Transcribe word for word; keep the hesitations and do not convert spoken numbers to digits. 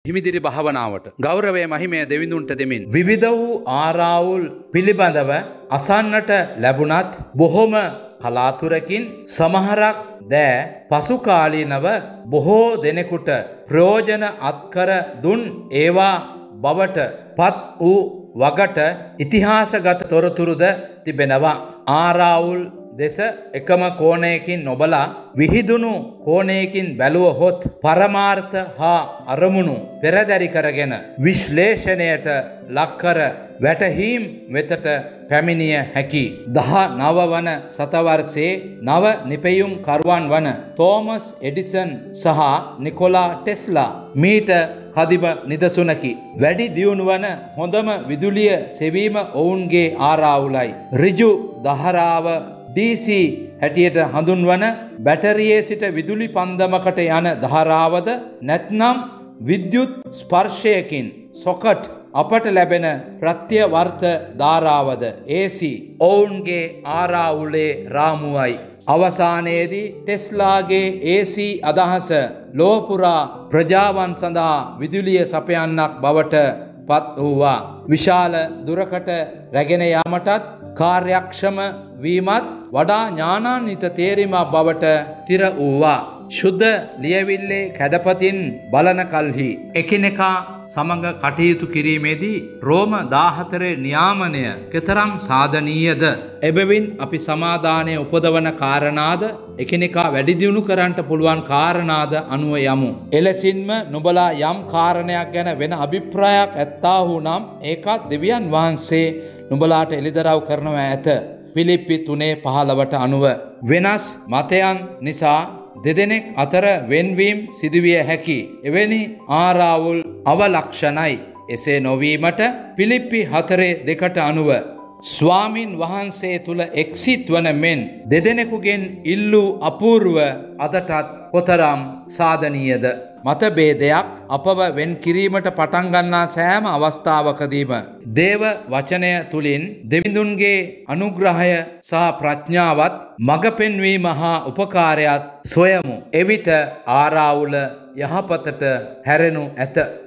හිමිදිරි භාවනාවට ගෞරවය මහිමය දෙවිඳුන්ට දෙමින් විවිධ වූ ආරාවුල් පිළිබඳව අසන්නට ලැබුණත් බොහොම කලාතුරකින් සමහරක් දෑ පසුකාලීනව බොහෝ දෙනෙකුට ප්‍රයෝජන අත්කර දුන් ඒවා බවට පත් වූ වගට ඉතිහාසගත තොරතුරුද තිබෙනවා. ආරාවුල් දෙස එකම කෝණයකින් නොබලා විහිදුණු කෝණයකින් බැලුවහොත් පරමාර්ථ හා අරමුණු පෙරදරි කරගෙන විශ්ලේෂණයට ලක්කර වැටහීම් වෙතට පැමිණිය හැකි. දහ නව වන සතවර්ෂයේ නව නිපැයුම් කරුවන් වන තෝමස් එඩිසන් සහ නිකොලා ටෙස්ලා මීට කදිම නිදසුනකි. වැඩි දියුණු වන හොඳම විදුලිය සෙවීම ඔවුන්ගේ ආරාවුලයි. ඍජු දහරාව ඩී සී හැටියට හඳුන්වන බැටරියේ සිට විදුලි පන්දමකට යන ධාරාවද නැත්නම් විද්‍යුත් ස්පර්ශයකින් සොකට් අපට ලැබෙන ප්‍රත්‍යවර්ත ධාරාවද ඒ සී ඔවුන්ගේ ආරාවුලේ රාමුවයි. අවසානයේදී ටෙස්ලාගේ ඒ සී අදහස ලෝපුරා ප්‍රජාවන් සඳහා විදුලිය සපයන්නක් බවට පත් වූවා. විශාල දුරකට රැගෙන යාමටත් කාර්යක්ෂම වීමත් වඩා ඥානාන්විත තේරීමක් බවට තිර වූවා. ශුද්ධ ලියවිල්ලේ කැඩපතින් බලන කල්හි එකිනෙකා සමඟ කටයුතු කිරීමේදී රෝම දාහතරේ නියාමනය කෙතරම් සාධනීයද? එබැවින් අපි සමාදානය උපදවන කාරණාද එකිනෙකා වැඩි දියුණු කරන්නට පුළුවන් කාරණාද අනුව යමු. එලෙසින්ම නුඹලා යම් කාරණයක් ගැන වෙන අභිප්‍රායක් ඇත්තාහු නම් ඒකත් දෙවියන් වහන්සේ නුඹලාට එළිදරව් කරනවා ඇත. පිලිප්පි තුනේ පහළවට අනුව වෙනස් මතයන් නිසා දෙදෙනෙක් අතර වෙන්වීම් සිදුවිය හැකි. එවැනි ආරාවුල් අවලක්ෂණයි. එසේ නොවීමට පිලිප්පි හතරේ දෙකට අනුව ස්වාමින් වහන්සේ තුල එක්සිත් වන මෙන් දෙදෙනෙකුගෙන් ඉල්ලූ අපූර්ව අදටත් කොතරම් සාධනීයද? මතභේදයක් අපව වෙන් කිරීමට පටන් ගන්නා සෑම අවස්ථාවකදීම දේව වචනය තුලින් දෙවිඳුන්ගේ අනුග්‍රහය සහ ප්‍රඥාවත් මඟ පෙන්වීම හා උපකාරයත් සොයමු. එවිට ආරාවුල යහපතට හැරෙනු ඇත.